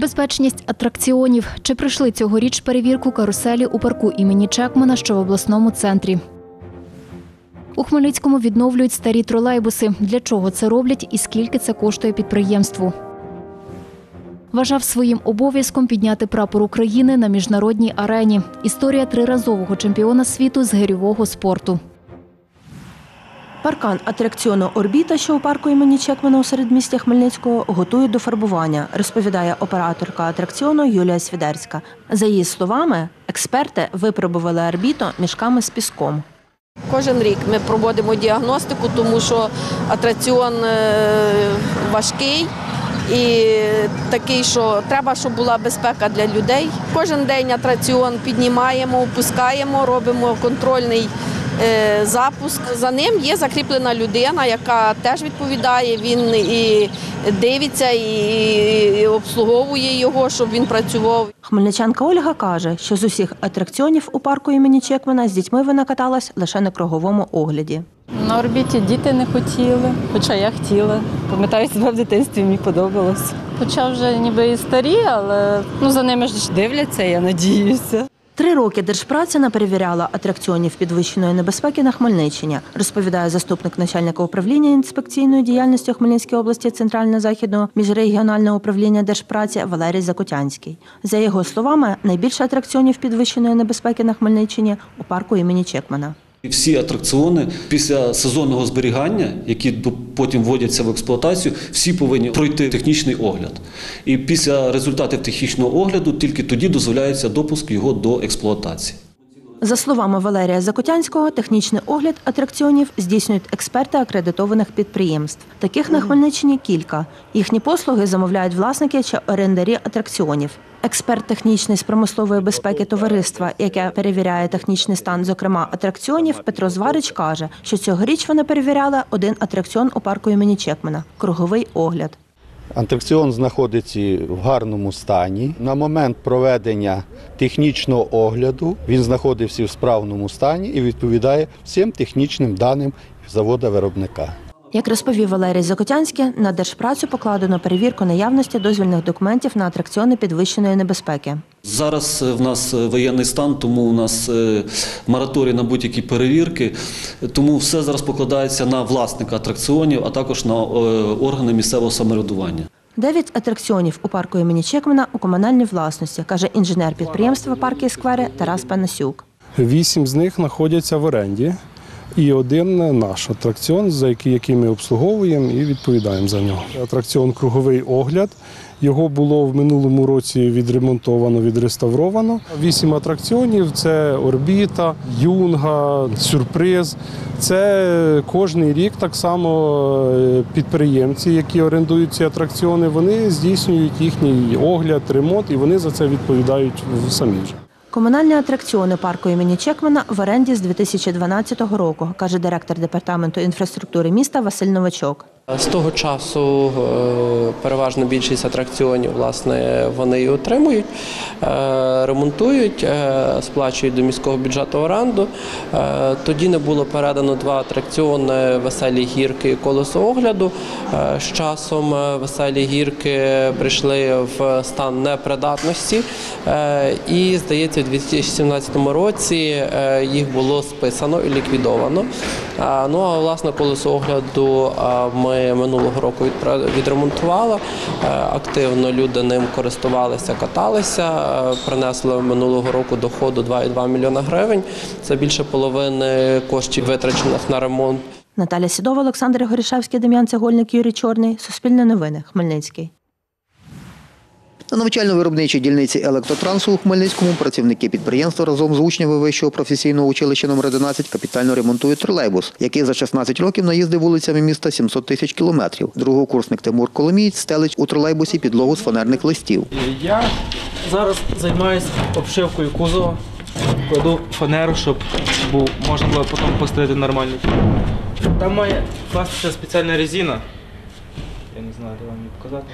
Безпечність атракціонів. Чи пройшли цьогоріч перевірку каруселі у парку імені Чекмана, що в обласному центрі? У Хмельницькому відновлюють старі тролейбуси. Для чого це роблять і скільки це коштує підприємству? Вважав своїм обов'язком підняти прапор України на міжнародній арені. Історія триразового чемпіона світу з гирьового спорту. Паркан атракціону «Орбіта», що у парку імені Чекмана у середмісті Хмельницького, готують до фарбування, розповідає операторка атракціону Юлія Свідерська. За її словами, експерти випробували «Орбіту» мішками з піском. Кожен рік ми проводимо діагностику, тому що атракціон важкий і такий, що треба, щоб була безпека для людей. Кожен день атракціон піднімаємо, опускаємо, робимо контрольний запуск. За ним є закріплена людина, яка теж відповідає, він і дивиться, і обслуговує його, щоб він працював. Хмельничанка Ольга каже, що з усіх атракціонів у парку імені Чекмана з дітьми вона каталась лише на круговому огляді. На «Орбіті» діти не хотіли, хоча я хотіла. Пам'ятаю себе в дитинстві, мені подобалось. Хоча вже ніби і старі, але за ними ж дивляться, я надіюся. 3 роки Держпраця не перевіряла атракціонів підвищеної небезпеки на Хмельниччині, розповідає заступник начальника управління інспекційної діяльності у Хмельницькій області Центрально-Західного міжрегіонального управління Держпраці Валерій Закотянський. За його словами, найбільше атракціонів підвищеної небезпеки на Хмельниччині у парку імені Чекмана. Всі атракціони після сезонного зберігання, які потім вводяться в експлуатацію, всі повинні пройти технічний огляд. І після результатів технічного огляду тільки тоді дозволяється допуск його до експлуатації. За словами Валерія Закотянського, технічний огляд атракціонів здійснюють експерти акредитованих підприємств. Таких на Хмельниччині кілька. Їхні послуги замовляють власники чи орендарі атракціонів. Експерт технічний з промислової безпеки товариства, яке перевіряє технічний стан, зокрема атракціонів, Петро Зварич каже, що цьогоріч вони перевіряли один атракціон у парку імені Чекмана – круговий огляд. Атракціон знаходиться в гарному стані. На момент проведення технічного огляду він знаходився в справному стані і відповідає всім технічним даним заводу-виробника. Як розповів Валерій Закотянський, на Держпрацю покладено перевірку наявності дозвільних документів на атракціони підвищеної небезпеки. Зараз в нас воєнний стан, тому у нас мораторій на будь-які перевірки, тому все зараз покладається на власника атракціонів, а також на органи місцевого самоврядування. 9 атракціонів у парку імені Чекмана у комунальній власності, каже інженер підприємства «Парки і сквери» Тарас Панасюк. 8 з них знаходяться в оренді. І один наш атракціон, який ми обслуговуємо і відповідаємо за нього. Атракціон «Круговий огляд». Його було в минулому році відремонтовано, відреставровано. 8 атракціонів – це «Орбіта», «Юнга», «Сюрприз». Це кожний рік так само підприємці, які орендують ці атракціони, вони здійснюють їхній огляд, ремонт і вони за це відповідають самі вже. Комунальні атракціони парку імені Чекмана в оренді з 2012 року, каже директор департаменту інфраструктури міста Василь Новачок. З того часу переважна більшість атракціонів, власне, вони і отримують, ремонтують, сплачують до міського бюджету оренду. Тоді не було передано 2 атракціони «Веселі гірки» і «Колесо огляду». З часом «Веселі гірки» прийшли в стан непридатності і, здається, у 2017 році їх було списано і ліквідовано. А власне «Колесо огляду» ми минулого року відремонтували, активно люди ним користувалися, каталися, принесли минулого року доходу 2,2 мільйона гривень. Це більше половини коштів, витрачених на ремонт. Наталя Сідова, Олександр Горішевський, Дем'ян Цегольник, Юрій Чорний. Суспільне новини. Хмельницький. На навчально-виробничій дільниці електротрансу у Хмельницькому працівники підприємства разом з учнями Вищого професійного училища номер 11 капітально ремонтують тролейбус, який за 16 років наїздив вулицями міста 700 тисяч кілометрів. Другокурсник Тимур Коломієць стелить у тролейбусі підлогу з фанерних листів. Я зараз займаюся обшивкою кузова, кладу фанеру, щоб можна було потім постелити нормально. Там має кластися спеціальна резина. Я не знаю, де вам її показати.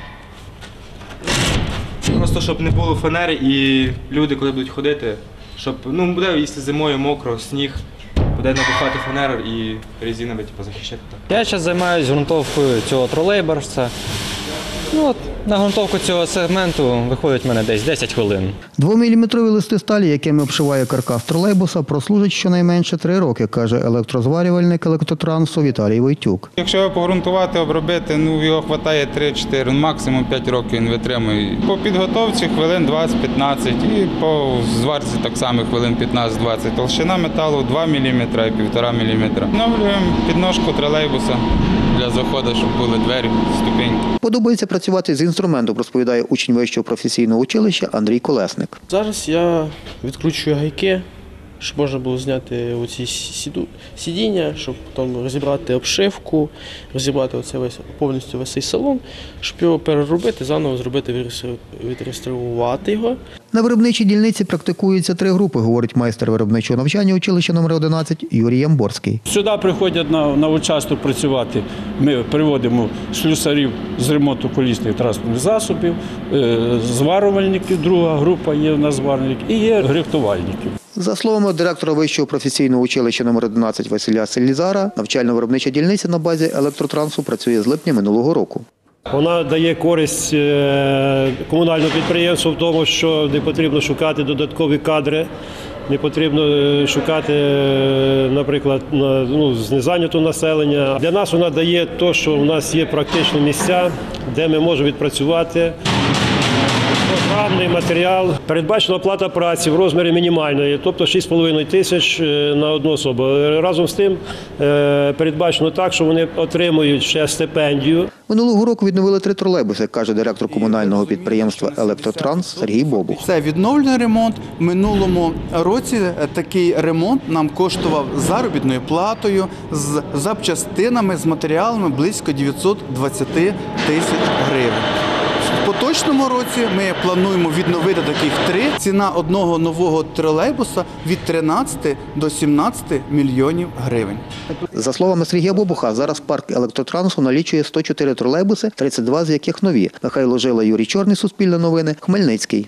Просто щоб не було фанери і люди, коли будуть ходити, щоб, буде, якщо зимою мокро, сніг, буде набухати фанеру і резина захищати. Я зараз займаюся ґрунтовкою цього тролейбуса. На грунтовку цього сегменту виходить в мене десь 10 хвилин. 2-міліметрові листи сталі, якими обшиває каркас тролейбуса, прослужать щонайменше 3 роки, каже електрозварювальник електротрансу Віталій Войтюк. Якщо його погрунтувати, обробити, його вистачає 3-4, максимум 5 років він витримує. По підготовці хвилин 20-15 і по зварці так само хвилин 15-20. Толщина металу 2 мм і 1,5 мм. Встановлюємо підножку тролейбуса для заходу, щоб були двері, ступеньки. Подобається працювати з інструментом, розповідає учень вищого професійного училища Андрій Колесник. Зараз я відкручую гайки, щоб можна було зняти оці сидіння, щоб потім розібрати обшивку, розібрати повністю весь цей салон, щоб його переробити, заново зробити, відреставрувати його. На виробничій дільниці практикуються 3 групи, говорить майстер виробничого навчання училища номер 11 Юрій Ямборський. Сюди приходять на участок працювати. Ми приводимо слюсарів з ремонту колісних транспортних засобів, зварювальників, друга група є в нас зварювальників, і є грифтувальників. За словами директора Вищого професійного училища номер 11 Василя Селізара, навчально-виробнича дільниця на базі електротрансу працює з липня минулого року. Вона дає користь комунальному підприємству в тому, що не потрібно шукати додаткові кадри, не потрібно шукати, наприклад, з незайнятого населення. Для нас вона дає те, що у нас є практичні місця, де ми можемо відпрацювати програмний матеріал. Передбачена оплата праці в розмірі мінімальної, тобто 6,5 тисяч на одну особу. Разом з тим передбачено так, що вони отримують ще стипендію. Минулого року відновили 3 тролейбуси, каже директор комунального підприємства «Електротранс» Сергій Бобух. Це відновлений ремонт. В минулому році такий ремонт нам коштував заробітною платою, з запчастинами, з матеріалами близько 920 тисяч гривень. В поточному році ми плануємо відновити таких 3. Ціна одного нового тролейбуса від 13 до 17 мільйонів гривень. За словами Сергія Бобуха, зараз парк електротрансу налічує 104 тролейбуси, 32 з яких нові. Михайло Жила, Юрій Чорний, Суспільне новини, Хмельницький.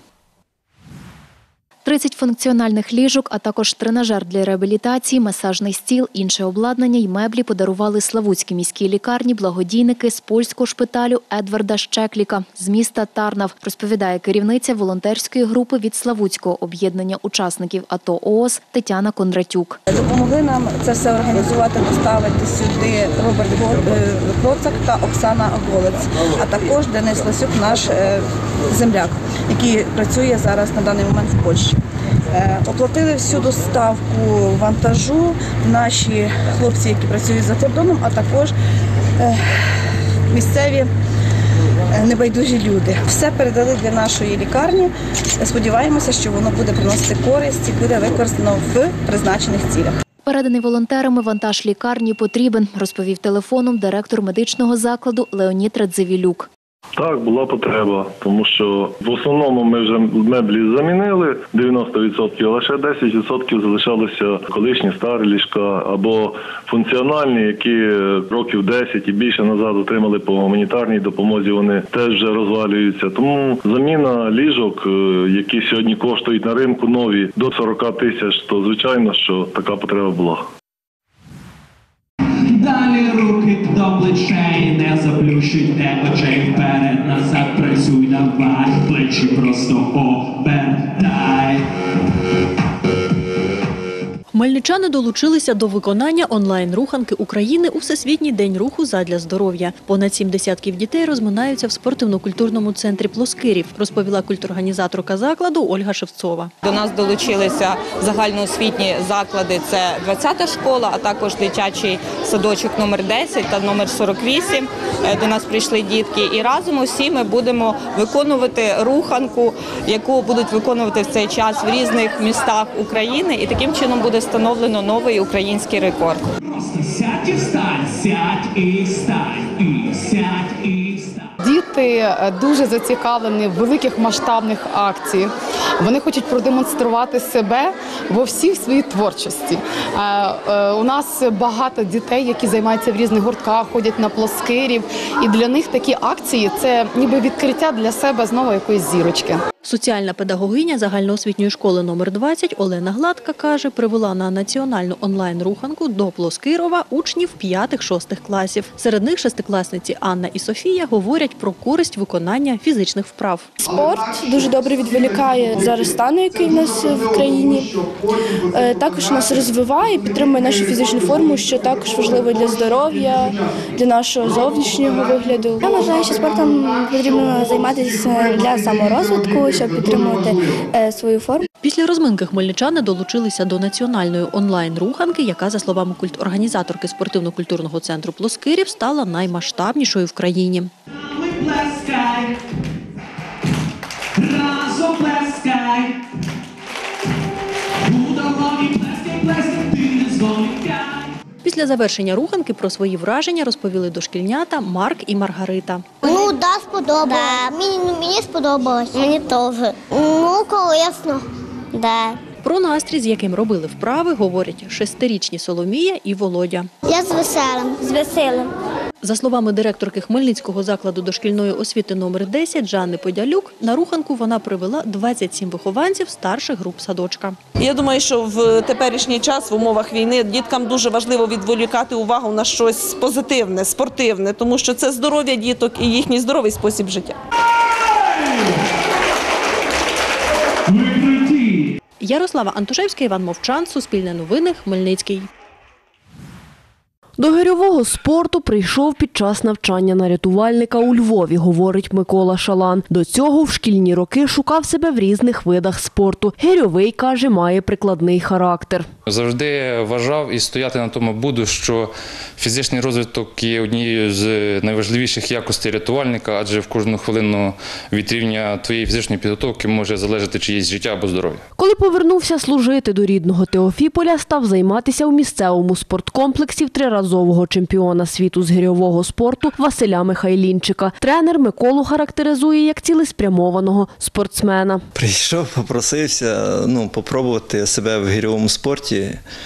30 функціональних ліжок, а також тренажер для реабілітації, масажний стіл, інше обладнання й меблі подарували Славутській міській лікарні благодійники з польського шпиталю Едварда Щекліка з міста Тарнав, розповідає керівниця волонтерської групи від Славутського об'єднання учасників АТО ООС Тетяна Кондратюк. Допомогли нам це все організувати, доставити сюди Роберт Гроцак та Оксана Голець, а також Денис Ласюк, наш земляк, який працює зараз на даний момент в Польщі. Оплатили всю доставку вантажу наші хлопці, які працюють за кордоном, а також місцеві небайдужі люди. Все передали для нашої лікарні. Сподіваємося, що воно буде приносити користь і буде використано в призначених цілях. Переданий волонтерами вантаж лікарні потрібен, розповів телефоном директор медичного закладу Леонід Радзивілюк. Так, була потреба, тому що в основному ми вже меблі замінили 90%, а лише 10% залишалися колишні старі ліжка або функціональні, які років 10 і більше назад отримали по гуманітарній допомозі, вони теж вже розвалюються. Тому заміна ліжок, які сьогодні коштують на ринку нові до 40 тисяч, то звичайно, що така потреба була. Далі руки до плечей, не заплющуйте очей, вперед, назад, працюй, давай, плечі просто обертай. Хмельничани долучилися до виконання онлайн-руханки України у Всесвітній день руху задля здоров'я. Понад 7 десятків дітей розминаються в спортивно-культурному центрі «Плоскирів», розповіла культурорганізаторка закладу Ольга Шевцова. До нас долучилися загальноосвітні заклади – це 20-та школа, а також дитячий садочок номер 10 та номер 48. До нас прийшли дітки і разом усі ми будемо виконувати руханку, яку будуть виконувати в цей час в різних містах України, і таким чином буде встановлено новий український рекорд. Просто сядь і встань, сядь і встань, і сядь і встань. Діти дуже зацікавлені в великих масштабних акціях. Вони хочуть продемонструвати себе во всій своїй творчості. У нас багато дітей, які займаються в різних гуртках, ходять на Плоскирів. І для них такі акції – це ніби відкриття для себе знову якоїсь зірочки. Соціальна педагогиня загальноосвітньої школи номер 20 Олена Гладка каже, привела на національну онлайн-руханку до Плоскирова учнів 5-6 класів. Серед них шестикласниці Анна і Софія говорять про користь виконання фізичних вправ. Спорт дуже добре відволікає зараз стан, який в нас в країні. Також нас розвиває, підтримує нашу фізичну форму, що також важливо для здоров'я, для нашого зовнішнього вигляду. Я вважаю, що спортом потрібно займатися для саморозвитку, щоб підтримувати свою форму. Після розминки хмельничани долучилися до національної онлайн-руханки, яка, за словами культорганізаторки спортивно-культурного центру Плоскирів, стала наймасштабнішою в країні. Плескай, разом плескай, у дорозі плескай, плескай, ти не зволікай. Після завершення руханки про свої враження розповіли дошкільнята Марк і Маргарита. Ну, да, сподобалось. Мені сподобалось. Мені теж. Ну, корисно. Да. Про настрій, з яким робили вправи, говорять 6-річні Соломія і Володя. Я з веселим. За словами директорки Хмельницького закладу дошкільної освіти номер 10 Жанни Подялюк, на руханку вона привела 27 вихованців старших груп садочка. Я думаю, що в теперішній час, в умовах війни, діткам дуже важливо відволікати увагу на щось позитивне, спортивне, тому що це здоров'я діток і їхній здоровий спосіб життя. Ярослава Антошевська, Іван Мовчан, Суспільне новини, Хмельницький. До гирьового спорту прийшов під час навчання на рятувальника у Львові, говорить Микола Шалан. До цього в шкільні роки шукав себе в різних видах спорту. Гирьовий, каже, має прикладний характер. Завжди вважав і стояти на тому буду, що фізичний розвиток є однією з найважливіших якостей рятувальника, адже в кожну хвилину від рівня твоєї фізичної підготовки може залежати чиєсь життя або здоров'я. Коли повернувся служити до рідного Теофіполя, став займатися у місцевому спорткомплексі в триразового чемпіона світу з гирьового спорту Василя Михайлінчика. Тренер Миколу характеризує як цілеспрямованого спортсмена. Прийшов, попросився попробувати себе в гирьовому спорті.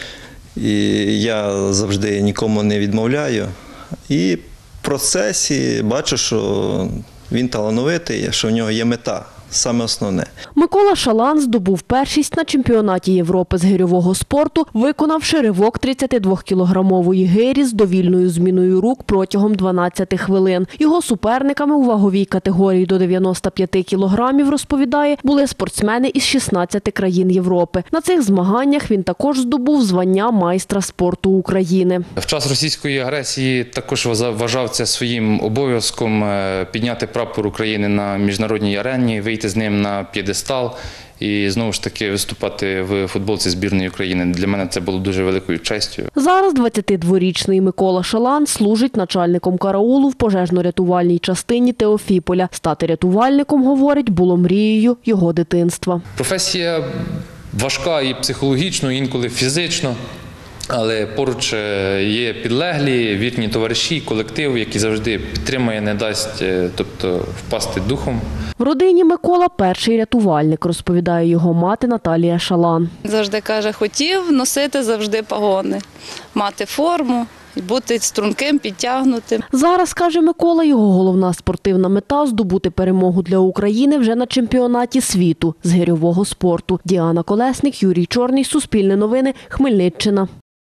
І я завжди нікому не відмовляю. І в процесі бачу, що він талановитий, що в нього є мета. Саме основне. Микола Шалан здобув першість на чемпіонаті Європи з гирьового спорту, виконавши ривок 32-кілограмової гирі з довільною зміною рук протягом 12 хвилин. Його суперниками у ваговій категорії до 95 кілограмів, розповідає, були спортсмени із 16 країн Європи. На цих змаганнях він також здобув звання майстра спорту України. В час російської агресії також вважав це своїм обов'язком підняти прапор України на міжнародній арені, вийти з ним на п'єдестал і знову ж таки виступати в футболці збірної України. Для мене це було дуже великою честю. Зараз 22-річний Микола Шалан служить начальником караулу в пожежно-рятувальній частині Теофіполя. Стати рятувальником, говорить, було мрією його дитинства. Професія важка і психологічно, інколи фізично. Але поруч є підлеглі, вірні товариші, колектив, який завжди підтримує, не дасть, тобто впасти духом. В родині Микола перший рятувальник, розповідає його мати Наталія Шалан. Завжди каже, хотів носити завжди погони, мати форму, бути струнким, підтягнутим. Зараз, каже Микола, його головна спортивна мета – здобути перемогу для України вже на чемпіонаті світу з гирьового спорту. Діана Колесник, Юрій Чорний, Суспільне новини, Хмельниччина.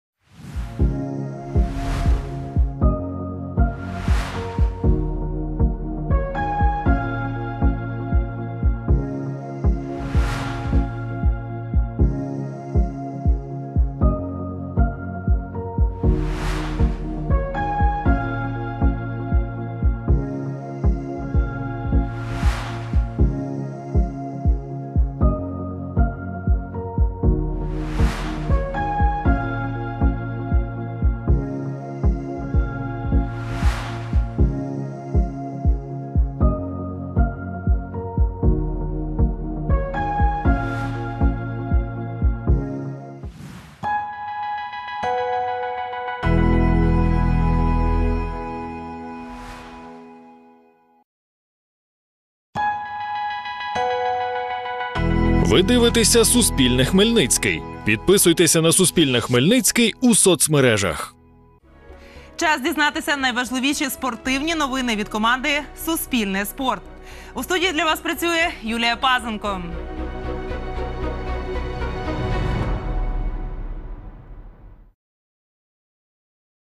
Ви дивитеся Суспільне Хмельницький. Підписуйтеся на Суспільне Хмельницький у соцмережах. Час дізнатися найважливіші спортивні новини від команди «Суспільне спорт». У студії для вас працює Юлія Пазенко.